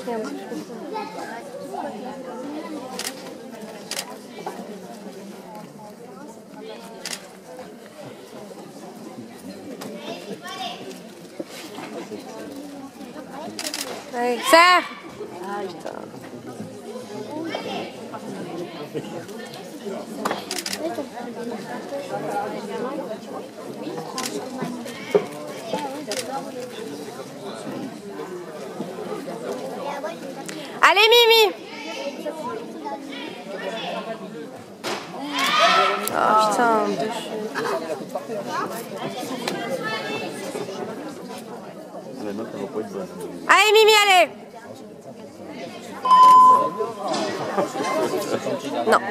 Allez, serre. Ah putain. Allez Mimi. Oh putain, deux cheveux. Allez Mimi, allez. Non.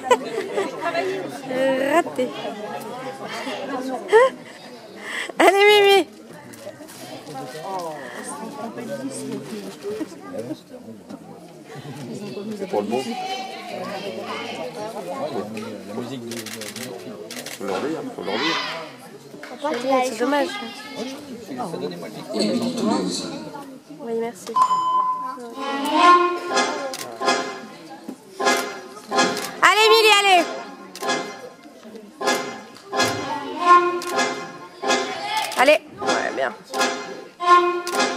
Raté. Allez Mimi. C'est pour le beau. La musique du... Faut leur dire, faut leur dire. C'est dommage. Donnez-moi le micro. Oui, merci. Allez, Émilie, allez. Allez. Ouais, bien.